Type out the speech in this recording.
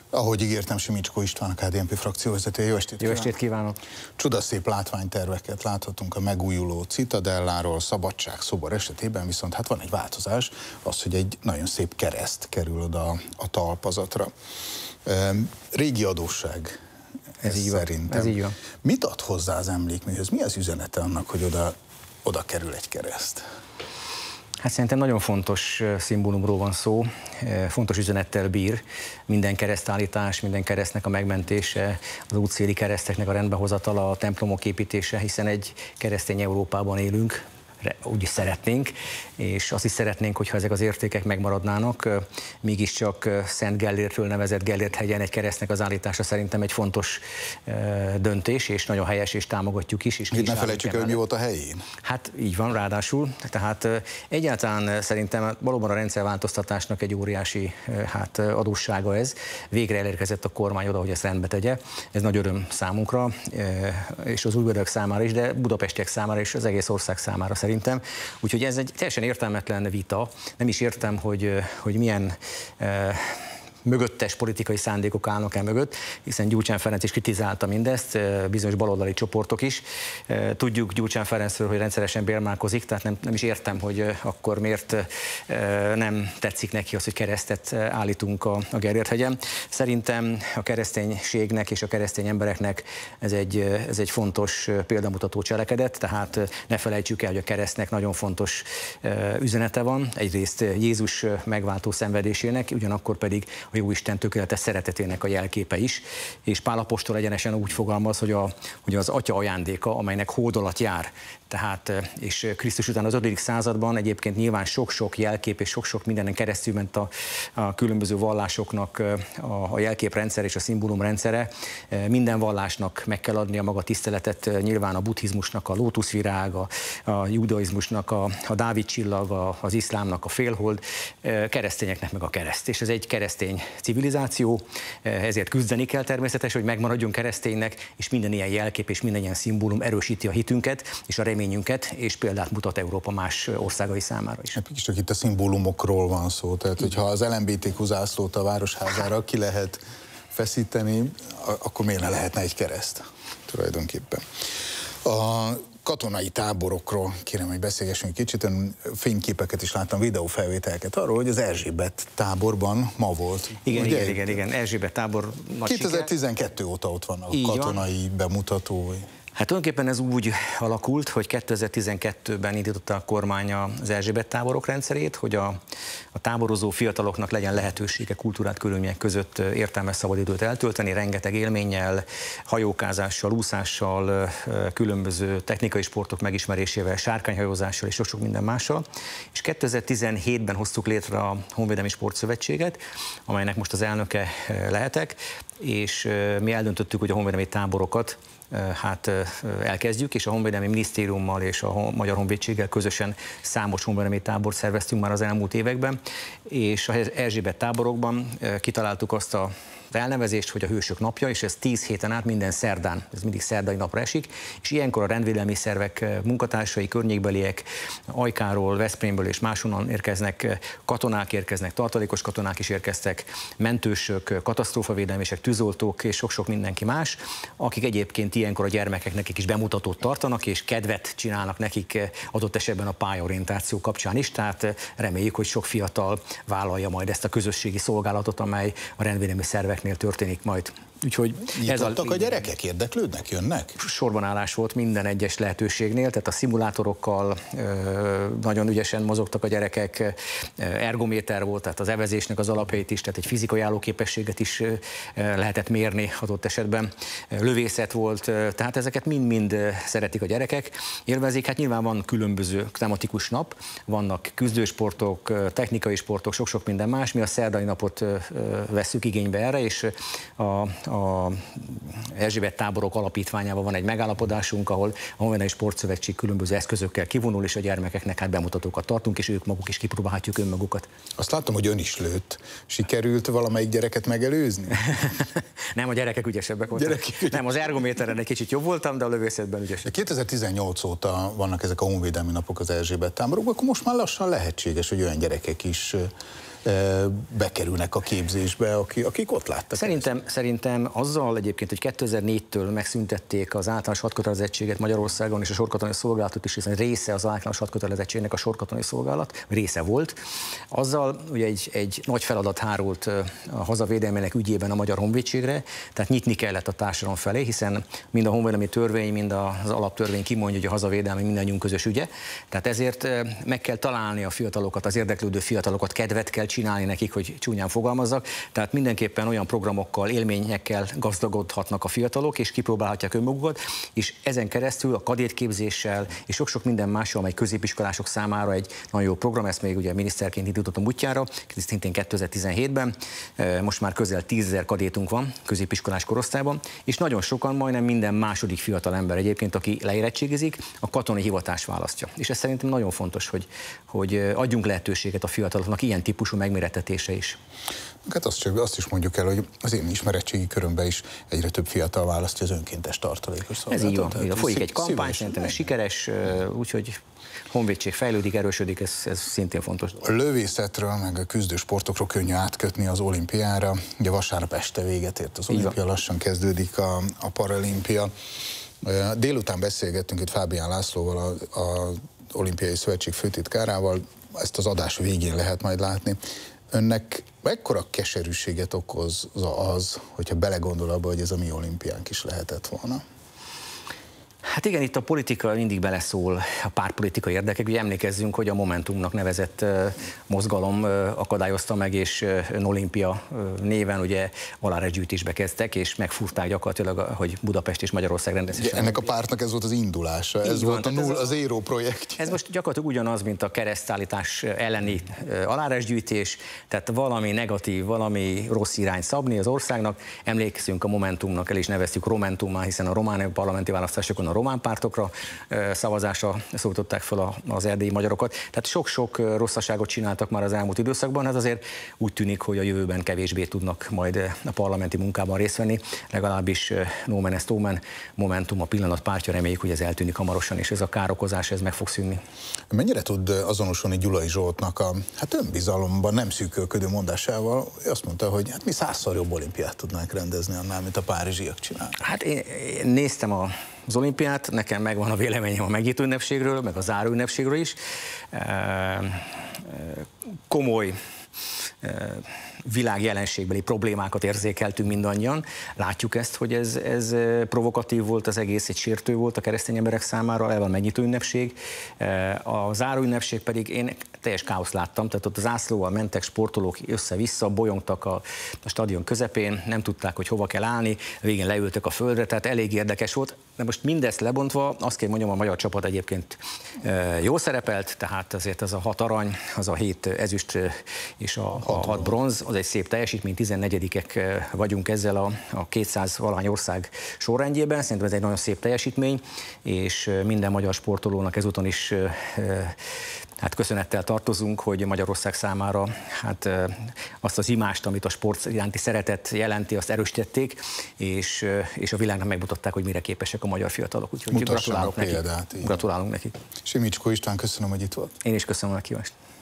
Ahogy ígértem, Simicskó István, a KDNP frakcióvezetője. Jó estét kívánok! Jó estét kívánok! Csodaszép látványterveket láthatunk a megújuló Citadelláról, Szabadságszobor esetében, viszont hát van egy változás, az, hogy egy nagyon szép kereszt kerül oda a talpazatra. Régi adósság ez szerintem. Ez így van. Mit ad hozzá az emlékműhöz? Mi az üzenete annak, hogy oda kerül egy kereszt? Hát szerintem nagyon fontos szimbólumról van szó, fontos üzenettel bír. Minden keresztállítás, minden keresztnek a megmentése, az útszéli kereszteknek a rendbehozatala, a templomok építése, hiszen egy keresztény Európában élünk, úgy is szeretnénk, és azt is szeretnénk, hogyha ezek az értékek megmaradnának. Mégiscsak Szent Gellértről nevezett Gellért-hegyen egy keresztnek az állítása szerintem egy fontos döntés, és nagyon helyes, és támogatjuk is. És ne felejtsük el, hogy mi volt a helyén. Hát így van, ráadásul. Tehát egyáltalán szerintem valóban a rendszerváltoztatásnak egy óriási adóssága ez. Végre elérkezett a kormány oda, hogy ezt rendbe tegye. Ez nagy öröm számunkra, és az újbőrök számára is, de budapestiek számára és az egész ország számára szerintem. Úgyhogy ez egy teljesen értelmetlen vita. Nem is értem, hogy milyen mögöttes politikai szándékok állnak el mögött, hiszen Gyurcsány Ferenc is kritizálta mindezt, bizonyos baloldali csoportok is. Tudjuk Gyurcsány Ferencről, hogy rendszeresen bérmálkozik, tehát nem is értem, hogy akkor miért nem tetszik neki az, hogy keresztet állítunk a Gellért-hegyen. Szerintem a kereszténységnek és a keresztény embereknek ez egy fontos példamutató cselekedet, tehát ne felejtsük el, hogy a keresztnek nagyon fontos üzenete van. Egyrészt Jézus megváltó szenvedésének, ugyanakkor pedig a Jóisten tökéletes szeretetének a jelképe is, és Pál apostol egyenesen úgy fogalmaz, hogy az Atya ajándéka, amelynek hódolat jár. Tehát, és Krisztus után az 5. században egyébként nyilván sok-sok jelkép és sok-sok mindenen keresztül ment a különböző vallásoknak a jelképrendszer és a szimbólumrendszere. Minden vallásnak meg kell adni a maga tiszteletet, nyilván a buddhizmusnak a lótuszvirág, a judaizmusnak a Dávid csillag, az iszlámnak a félhold, keresztényeknek meg a kereszt. És ez egy keresztény civilizáció, ezért küzdeni kell természetesen, hogy megmaradjon kereszténynek, és minden ilyen jelkép és minden ilyen szimbólum erősíti a hitünket és a reményünket, és példát mutat Európa más országai számára is. Hát csak itt a szimbólumokról van szó, tehát hogyha az LMBTQ zászlót a Városházára ki lehet feszíteni, akkor miért ne lehetne egy kereszt tulajdonképpen. A katonai táborokról kérem, hogy beszélgessünk kicsit, fényképeket is láttam, videófelvételeket arról, hogy az Erzsébet táborban ma volt. Igen, Erzsébet tábor nagy 2012 siker. Óta ott van a katonai bemutató. Hát tulajdonképpen ez úgy alakult, hogy 2012-ben indította a kormány az Erzsébet táborok rendszerét, hogy a táborozó fiataloknak legyen lehetősége kultúrát körülmények között értelmes szabadidőt eltölteni, rengeteg élménnyel, hajókázással, úszással, különböző technikai sportok megismerésével, sárkányhajózással és sok minden mással. És 2017-ben hoztuk létre a Honvédelmi Sportszövetséget, amelynek most az elnöke lehetek, és mi eldöntöttük, hogy a honvédelmi táborokat elkezdjük, és a Honvédelmi Minisztériummal és a Magyar Honvédséggel közösen számos honvédelmi tábort szerveztünk már az elmúlt években, és az Erzsébet táborokban kitaláltuk azt a elnevezést, hogy a Hősök napja, és ez 10 héten át minden szerdán, ez mindig szerdai napra esik, és ilyenkor a rendvédelmi szervek munkatársai, környékbeliek, Ajkáról, Veszprémből és máshonnan érkeznek, katonák érkeznek, tartalékos katonák is érkeztek, mentősök, katasztrófavédelmések, tűzoltók és sok-sok mindenki más, akik egyébként ilyenkor a gyermekeknek is bemutatót tartanak, és kedvet csinálnak nekik adott esetben a pályaorientáció kapcsán is, tehát reméljük, hogy sok fiatal vállalja majd ezt a közösségi szolgálatot, amely a rendvédelmi szerveknél történik majd. Úgyhogy a gyerekek érdeklődnek, jönnek? Sorbanállás volt minden egyes lehetőségnél, tehát a szimulátorokkal nagyon ügyesen mozogtak a gyerekek, ergométer volt, tehát az evezésnek az alapjait is, tehát egy fizikai állóképességet is lehetett mérni adott esetben, lövészet volt, tehát ezeket mind-mind szeretik a gyerekek, élvezik. Hát nyilván van különböző tematikus nap, vannak küzdősportok, technikai sportok, sok-sok minden más, mi a szerdai napot vesszük igénybe erre, és a Erzsébet táborok alapítványában van egy megállapodásunk, ahol a Honvédelmi Sportszövetség különböző eszközökkel kivonul, és a gyermekeknek bemutatókat tartunk, és ők maguk is kipróbálhatjuk önmagukat. Azt láttam, hogy ön is lőtt. Sikerült valamelyik gyereket megelőzni? Nem, a gyerekek ügyesebbek voltak. Nem, az ergométeren egy kicsit jobb voltam, de a lövészetben ügyesebb. 2018 óta vannak ezek a honvédelmi napok az Erzsébet táborokban, akkor most már lassan lehetséges, hogy olyan gyerekek is bekerülnek a képzésbe, akik ott láttak. Szerintem azzal egyébként, hogy 2004-től megszüntették az általános hadkötelezettséget Magyarországon, és a sorkatonai szolgálatot is, hiszen része az általános hadkötelezettségnek a sorkatonai szolgálat, része volt, azzal ugye egy nagy feladat hárult a hazavédelmének ügyében a Magyar Honvédségre, tehát nyitni kellett a társadalom felé, hiszen mind a honvédelmi törvény, mind az alaptörvény kimondja, hogy a hazavédelmi mindannyiunk közös ügye. Tehát ezért meg kell találni a fiatalokat, az érdeklődő fiatalokat, kedvet kell csinálni nekik, hogy csúnyán fogalmazzak. Tehát mindenképpen olyan programokkal, élményekkel gazdagodhatnak a fiatalok, és kipróbálhatják önmagukat, és ezen keresztül a kadétképzéssel és sok-sok minden mással, amely középiskolások számára egy nagyon jó program, ezt még ugye miniszterként indítottam útjára, szintén 2017-ben, most már közel 10 000 kadétunk van középiskolás korosztályban, és nagyon sokan, majdnem minden második fiatal ember egyébként, aki leérettségizik, a katonai hivatást választja. És ez szerintem nagyon fontos, hogy adjunk lehetőséget a fiataloknak ilyen típusú megmérettetése is. Hát azt is mondjuk el, hogy az én ismeretségi körömben is egyre több fiatal választja az önkéntes tartalékos szolgálatot. Ez így van. Folyik egy kampány, szerintem ez sikeres, úgyhogy honvédség fejlődik, erősödik, ez szintén fontos. A lövészetről, meg a küzdősportokról könnyű átkötni az olimpiára. Ugye vasárnap este véget ért az olimpia, lassan kezdődik a paralimpia. Délután beszélgettünk itt Fábián Lászlóval, az Olimpiai Szövetség főtitkárával, ezt az adás végén lehet majd látni. Önnek mekkora keserűséget okozza az, hogyha belegondol abba, hogy ez a mi olimpiánk is lehetett volna? Hát igen, itt a politika mindig beleszól, a pártpolitikai érdekek. Ugye emlékezzünk, hogy a Momentumnak nevezett mozgalom akadályozta meg, és Olimpia néven ugye aláregyűjtésbe kezdtek, és megfúrták gyakorlatilag, hogy Budapest és Magyarország rendezhessen. Ennek a pártnak ez volt az indulása, ez volt az Éró projektje. Ez most gyakorlatilag ugyanaz, mint a keresztállítás elleni aláregyűjtés, tehát valami negatív, valami rossz irány szabni az országnak. Emlékszünk a Momentumnak, el is neveztük Romentummá, hiszen a román parlamenti választásokon a román pártokra szavazásra szólították fel az erdélyi magyarokat. Tehát sok-sok rosszaságot csináltak már az elmúlt időszakban, ez azért úgy tűnik, hogy a jövőben kevésbé tudnak majd a parlamenti munkában részt venni, legalábbis no man est omen, Momentum a pillanat pártja, reméljük, hogy ez eltűnik hamarosan, és ez a károkozás, ez meg fog szűnni. Mennyire tud azonosulni Gyulai Zsoltnak a önbizalomban nem szűkölködő mondásával? Azt mondta, hogy hát mi 100-szor jobb olimpiát tudnánk rendezni annál, mint a párizsiak csinálnak. Hát én néztem az olimpiát, nekem megvan a véleményem a megnyitó ünnepségről, meg a záró ünnepségről is. Komoly világjelenségbeli problémákat érzékeltünk mindannyian. Látjuk ezt, hogy ez provokatív volt az egész, egy sértő volt a keresztény emberek számára, eleve a megnyitó ünnepség. A záró ünnepség pedig én teljes káoszt láttam, tehát ott az zászlóval mentek sportolók össze-vissza, bolyongtak a stadion közepén, nem tudták, hogy hova kell állni, végén leültek a földre, tehát elég érdekes volt. De most mindezt lebontva, azt kell mondjam, a magyar csapat egyébként jól szerepelt, tehát azért az a 6 arany, az a 7 ezüst és a 6 bronz, az egy szép teljesítmény, 14-ek vagyunk ezzel a 200-valahány ország sorrendjében, szerintem ez egy nagyon szép teljesítmény, és minden magyar sportolónak ezúton is hát köszönettel tartozunk, hogy Magyarország számára hát azt az imást, amit a sport iránti szeretet jelenti, azt erősítették, és a világnak megmutatták, hogy mire képesek a magyar fiatalok. Úgyhogy gratulálok nekik. Gratulálunk nekik. Simicskó István, köszönöm, hogy itt volt. Én is köszönöm a kívást.